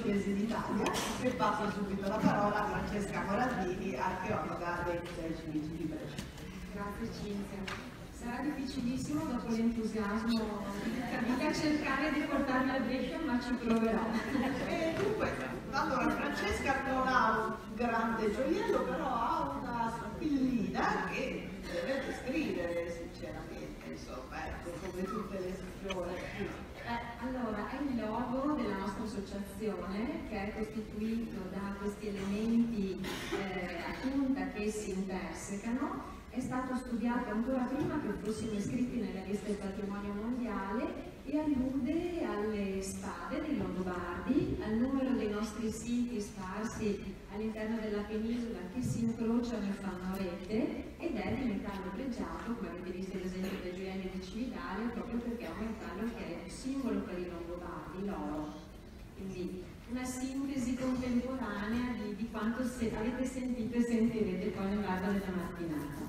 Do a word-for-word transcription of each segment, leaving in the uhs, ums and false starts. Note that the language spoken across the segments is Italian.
Chiese d'Italia, e passo subito la parola a Francesca Morandini, archeologa dei Musei Civici di Brescia. Grazie Cinzia. Sarà difficilissimo dopo l'entusiasmo di cercare di portarmi a Brescia, ma ci proverò. E dunque, allora Francesca non ha un grande gioiello, però ha una spillina che deve descrivere sinceramente, insomma, ecco, come tutte le sfiore. Eh, allora, è il logo della nostra associazione, che è costituito da questi elementi eh, a punta che si intersecano. È stato studiato ancora prima che fossimo iscritti nella lista del patrimonio mondiale e allude alle spade dei Longobardi, al numero dei nostri siti sparsi all'interno della penisola che si incrociano e fanno rete, ed è di metallo pregiato, come avete visto ad esempio dai gioielli di Cividale, proprio perché è un metallo che è un simbolo per i Longobardi, l'oro. Quindi una sintesi contemporanea di, di quanto se, avete sentito e sentirete poi nell'arco della mattinata.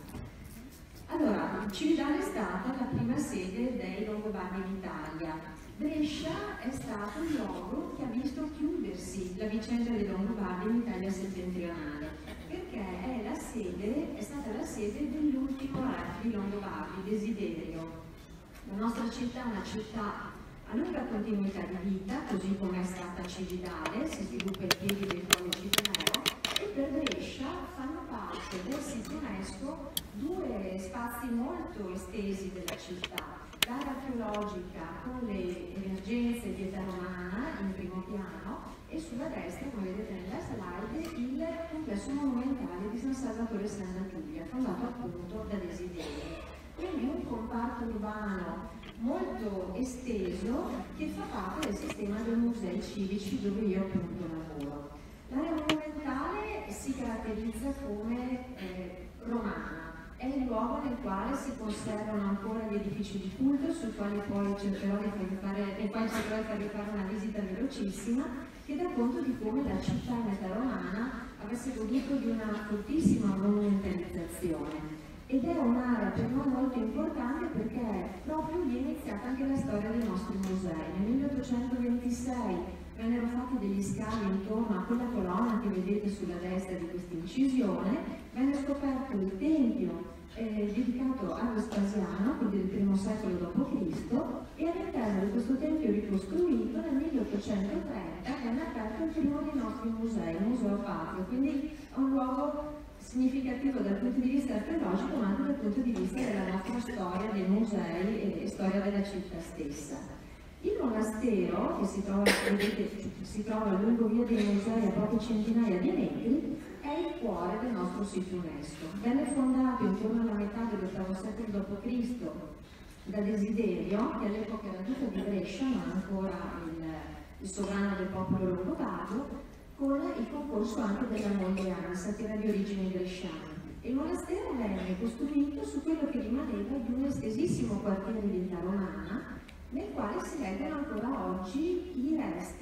Allora, Cividale è stata la prima sede dei Longobardi in Italia. Brescia è stato il luogo che ha visto chiudersi la vicenda dei Longobardi in Italia settentrionale, perché è, la sede, è stata la sede dell'ultimo re di Longobardi, Desiderio. La nostra città è una città a lunga continuità di vita, così come è stata Cividale, si sviluppa ai piedi del Colle Cipeneo, e per Brescia fanno parte del sito UNESCO due spazi molto estesi della città, l'area archeologica con le emergenze di età romana in primo piano e sulla destra, come vedete nella slide, il complesso monumentale di San Salvatore e Santa Giulia, fondato appunto da Desiderio. Quindi un comparto urbano molto esteso che fa parte del sistema dei musei civici dove io appunto lavoro. L'area monumentale si caratterizza come eh, romana, è il luogo nel quale si conservano ancora gli edifici di culto, sui quali poi cercherò di farvi fare, e poi cercherò di farvi fare una visita velocissima, che dà conto di come la città in età romana avesse goduto di una fortissima monumentalizzazione. Ed è un'area per noi molto importante perché proprio lì è iniziata anche la storia dei nostri musei. Nel milleottocentoventisei vennero fatti degli scavi intorno a quella colonna che vedete sulla destra di questa incisione, venne scoperto il tempio eh, dedicato a Vespasiano, quindi del primo secolo dopo Cristo, e all'interno di questo tempio ricostruito nel milleottocentotrenta venne aperto il primo dei nostri musei, il Museo Patrio, quindi è un luogo significativo dal punto di vista archeologico, ma anche dal punto di vista della nostra storia dei musei e storia della città stessa. Il monastero, che si trova, vedete, si trova lungo via dei musei a poche centinaia di metri, è il cuore del nostro sito UNESCO. Venne fondato intorno alla metà dell'ottavo secolo dopo Cristo da Desiderio, che all'epoca era duca di Brescia, ma ancora il, il sovrano del popolo longobardo, con il concorso anche della Mondianza, che era di origini bresciane. Il monastero venne costruito su quello che rimaneva di un estesissimo quartiere di età romana, nel quale si leggono ancora oggi i resti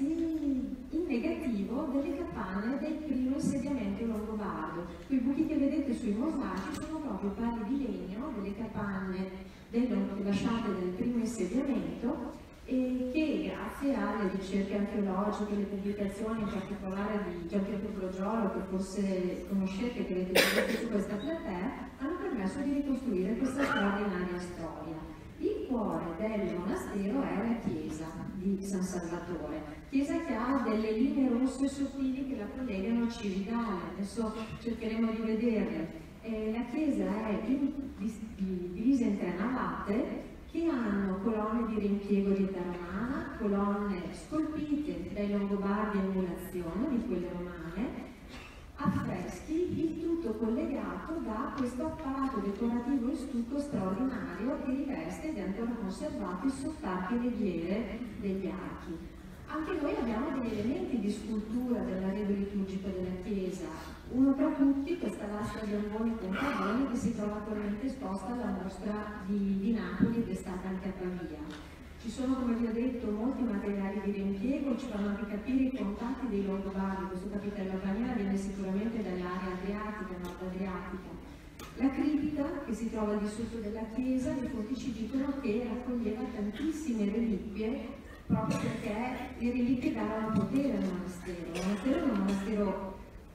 in negativo delle capanne del primo insediamento longobardo. Quei buchi che vedete sui mosaici sono proprio pali di legno delle capanne lasciate del primo insediamento, e che grazie alle ricerche archeologiche, alle pubblicazioni in particolare di Gianpietro Crogiolo, che forse conoscete, che avete visto su questa platea, hanno permesso di ricostruire questa straordinaria storia. Il cuore del monastero è la chiesa di San Salvatore, chiesa che ha delle linee rosse sottili che la collegano a Cividale, adesso cercheremo di vederle. Eh, la chiesa è divisa in tre navate, che hanno colonne di rimpiego di età romana, colonne scolpite dai Longobardi a emulazione di quelle romane, affreschi, il tutto collegato da questo apparato decorativo in stucco straordinario che riveste ed è ancora conservato il sott'arco leggere degli archi. Anche noi abbiamo degli elementi di scultura dell'arredo liturgico della chiesa, uno tra tutti questa lastra di amboni con pavoni che si trova attualmente esposta alla mostra di, di Napoli ed è stata anche a Pavia. Ci sono, come vi ho detto, molti materiali di riempiego, ci fanno anche capire i contatti dei Longobardi. Questo capitello a paniera viene sicuramente dall'area adriatica, nord adriatica. La cripta che si trova al di sotto della chiesa, le fonti ci dicono che raccoglieva tantissime reliquie, proprio perché le reliquie davano potere al monastero.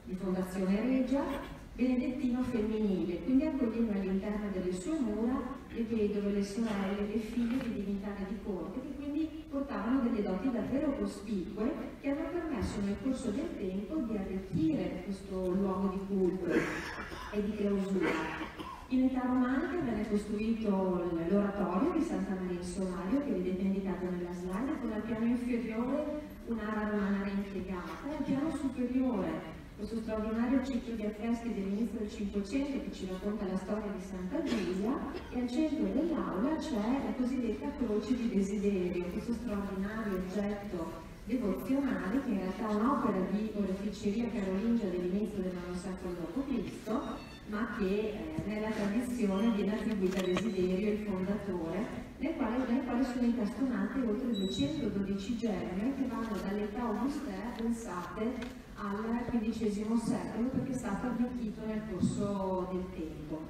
di Fondazione Regia, benedettino femminile, quindi accoglieva all'interno delle sue mura le vedove, le sorelle, le figlie di dignitari di corte, che quindi portavano delle doti davvero cospicue che hanno permesso nel corso del tempo di arricchire questo luogo di culto e di clausura. In età romanica venne costruito l'oratorio di Santa Maria in Solario, che vedete indicato nella slide, con al piano inferiore un'ara romana reimpiegata, e al piano superiore questo straordinario ciclo di affreschi dell'inizio del Cinquecento che ci racconta la storia di Santa Giulia, e al centro dell'aula c'è la cosiddetta croce di desiderio, questo straordinario oggetto devozionale che in realtà è un'opera di oreficeria carolingia dell'inizio del nono secolo dopo Cristo, ma che eh, nella tradizione viene attribuita a Desiderio, il fondatore, nel quale, nel quale sono incastonate oltre duecentododici gemme che vanno dall'età augustea, pensate, al quindicesimo secolo, perché è stato arricchito nel corso del tempo.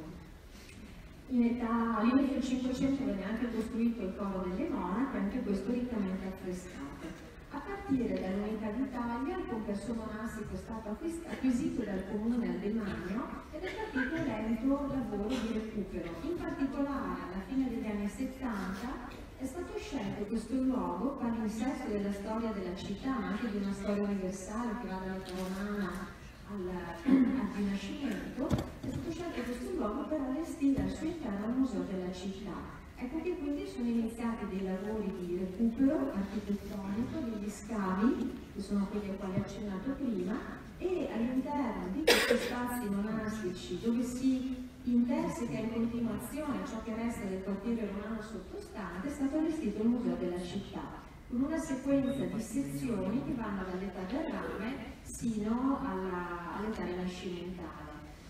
In età, all'inizio del Cinquecento venne anche costruito il coro delle monache, anche questo riccamente affrescato. A partire dall'Unità d'Italia il complesso monastico è stato acquisito dal comune al demanio ed è partito un lento lavoro di recupero. In particolare alla fine degli anni settanta è stato scelto questo luogo, palinsesto della storia della città, ma anche di una storia universale che va dall'età romana al, al Rinascimento, è stato scelto questo luogo per allestire al suo interno il museo della città. Ecco che quindi sono iniziati dei lavori di recupero architettonico, degli scavi, che sono quelli ai quali ho accennato prima, e all'interno di questi spazi monastici dove si interseca in continuazione ciò che resta del quartiere romano sottostante, è stato allestito il museo della città, con una sequenza di sezioni che vanno dall'età del rame sino all'età rinascimentale.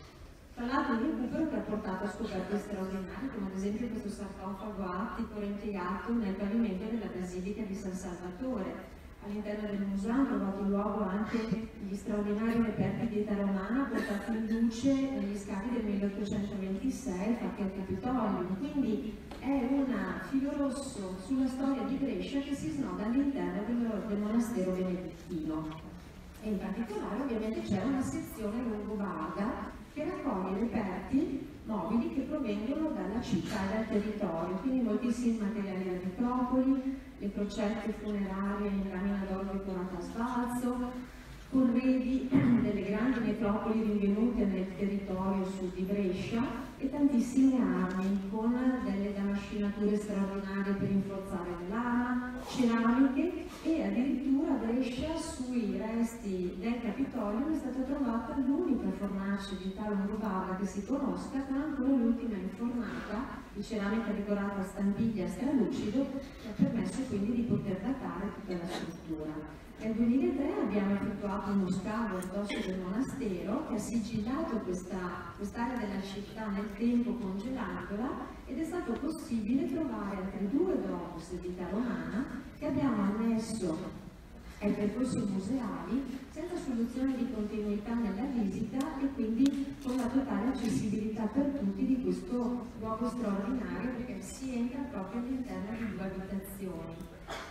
Tra l'altro un recupero che ha portato a scoperte straordinarie, come ad esempio questo sarcofago attico reimpiegato nel pavimento della Basilica di San Salvatore. All'interno del museo hanno trovato luogo anche gli straordinari reperti di età romana portati in luce negli scavi del milleottocentoventisei fatti al Capitolio. Quindi è un filo rosso sulla storia di Brescia che si snoda all'interno del, del monastero benedettino. E in particolare ovviamente c'è una sezione longobarda che raccoglie reperti mobili che provengono dalla città e dal territorio, quindi moltissimi materiali agricoli, le crocette funerarie in lamina d'oro decorata a sbalzo, corredi delle grandi metropoli rinvenute nel territorio sud di Brescia e tantissime armi con delle damascinature straordinarie per rinforzare le lama, ceramiche, e addirittura a Brescia sui resti del Capitolio è stata trovata l'unica fornace di età longobarda che si conosca, con ancora l'ultima infornata di ceramica decorata a stampiglia a stralucido, che ha permesso quindi di poter datare tutta la struttura. Nel duemilatré abbiamo effettuato uno scavo al dosso del monastero che ha sigillato questa, quest'area della città nel tempo congelandola, ed è stato possibile trovare altre due globus di età romana che abbiamo annesso ai percorsi museali senza soluzione di continuità nella visita e quindi con la totale accessibilità per tutti di questo luogo straordinario, perché si entra proprio all'interno di due abitazioni.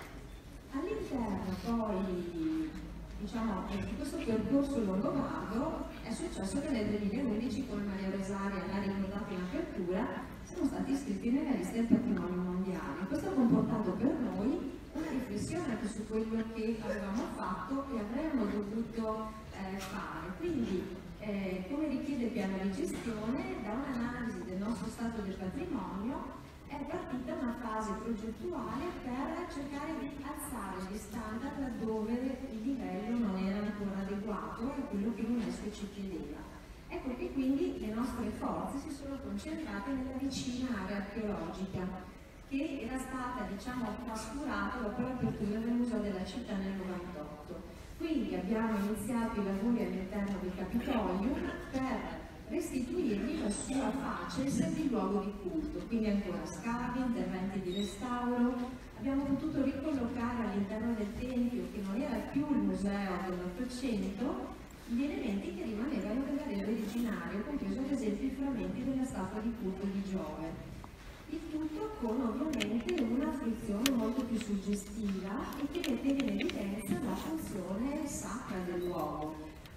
All'interno poi, diciamo, di questo percorso longobardo è successo che nel duemilaundici, come Maria Rosaria l'ha ricordato in apertura, siamo stati iscritti nella lista del patrimonio mondiale. Questo ha comportato per noi una riflessione anche su quello che avevamo fatto e avremmo dovuto eh, fare. Quindi, eh, come richiede il piano di gestione, da un'analisi del nostro stato del patrimonio è partita una fase progettuale per cercare di alzare gli standard laddove il livello non era ancora adeguato a quello che l'UNESCO ci chiedeva. Ecco che quindi le nostre forze si sono concentrate nella vicina area archeologica, che era stata, diciamo, trascurata dopo l'apertura del Museo della Città nel novantotto. Quindi abbiamo iniziato i lavori all'interno del Capitolio per restituirgli la sua faccia di luogo di culto, quindi ancora scavi, interventi di restauro. Abbiamo potuto ricollocare all'interno del Tempio, che non era più il museo dell'Ottocento, gli elementi che rimanevano dell'area originario, compreso ad esempio i frammenti della statua di culto di Giove. Il tutto con ovviamente una fruizione molto più suggestiva e che mette in evidenza la funzione sacra del luogo.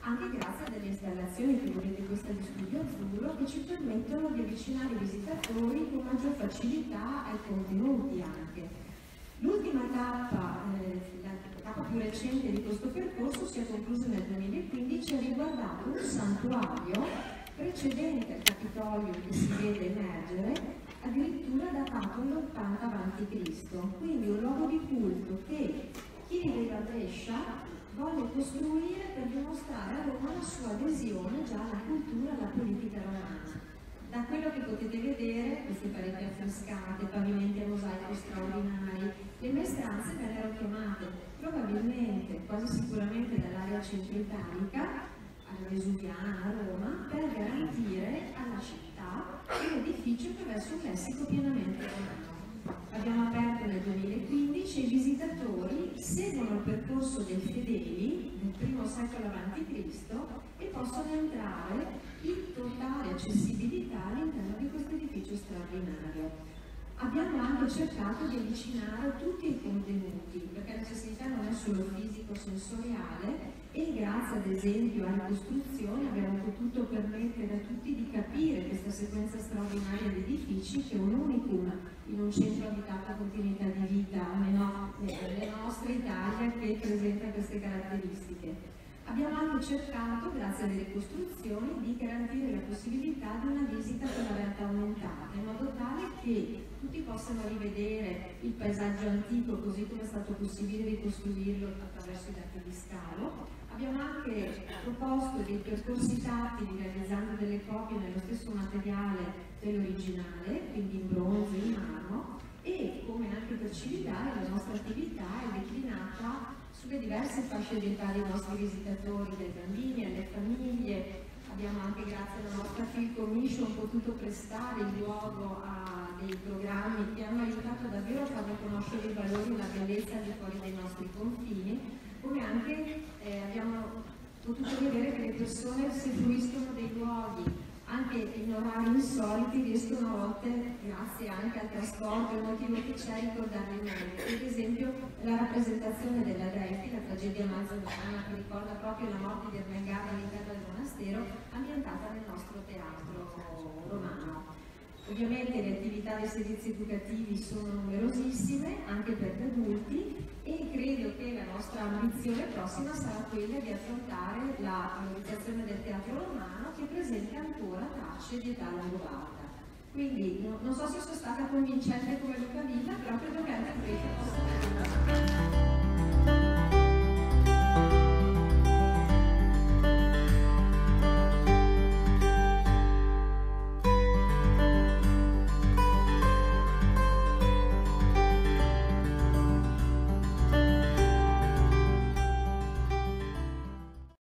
anche grazie a delle installazioni che vedete questa di Studio Azzurro, che ci permettono di avvicinare i visitatori con maggior facilità ai contenuti anche. L'ultima tappa, eh, la tappa più recente di questo percorso, si è conclusa nel duemilaquindici e ha riguardato un santuario precedente al Capitolio che si vede emergere, addirittura datato all'ottanta avanti Cristo, quindi un luogo di culto che chi viveva a Brescia volle costruire per dimostrare a Roma la sua adesione già alla cultura e alla politica romana. Da quello che potete vedere, queste pareti affrescate, pavimenti a mosaico straordinari, le maestranze vennero chiamate probabilmente, quasi sicuramente dall'area centro-italica, alla Vesuviana, a Roma, per garantire alla città un edificio che avesse un lessico pienamente romano. Abbiamo aperto nel duemilaquindici e i visitatori seguono il percorso dei fedeli del primo secolo avanti Cristo e possono entrare in totale accessibilità all'interno di questo edificio straordinario. Abbiamo anche cercato di avvicinare tutti i contenuti, perché l'accessibilità non è solo fisico-sensoriale, e grazie ad esempio alle costruzioni abbiamo potuto permettere a tutti di capire questa sequenza straordinaria di edifici, che è un unicum in un centro abitato a continuità di vita, almeno nella nostra Italia, che presenta queste caratteristiche. Abbiamo anche cercato, grazie alle ricostruzioni, di garantire la possibilità di una visita con la realtà aumentata, in modo tale che tutti possano rivedere il paesaggio antico così come è stato possibile ricostruirlo attraverso i dati di scalo. Abbiamo anche proposto dei percorsi tattili realizzando delle copie nello stesso materiale dell'originale, quindi in bronzo e in marmo, e come anche per Cividale la nostra attività è declinata sulle diverse fasce di età dei nostri visitatori, dai bambini alle famiglie. Abbiamo anche, grazie alla nostra Field Commission, potuto prestare il luogo a dei programmi che hanno aiutato davvero a far conoscere i valori e la bellezza al di fuori dei nostri confini, come anche eh, abbiamo potuto vedere che le persone, se fruiscono dei luoghi anche in orari insoliti, riescono a volte, grazie anche al trasporto, il motivo che c'è, a ricordarli meglio. Ad esempio la rappresentazione della Delfi, la tragedia manzoniana, che ricorda proprio la morte di Ermengarda all'interno del monastero, ambientata nel nostro teatro romano. Ovviamente le attività dei servizi educativi sono numerosissime, anche per gli adulti, e credo che la nostra ambizione prossima sarà quella di affrontare la valorizzazione del teatro romano, che presenta ancora tracce di età longobarda. Quindi no, non so se sono stata convincente come Luca Villa, però credo che anche questo